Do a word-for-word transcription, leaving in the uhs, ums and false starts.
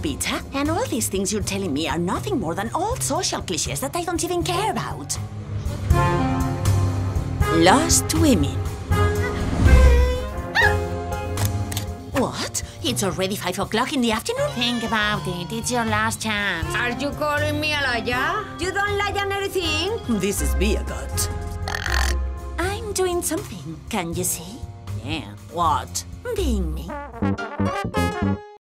Peter. And all these things you're telling me are nothing more than old social cliches that I don't even care about. Lost women. What? It's already five o'clock in the afternoon? Think about it. It's your last chance. Are you calling me a liar? You don't lie on anything? This is Beagot. I'm doing something, can you see? Yeah. What? Being me.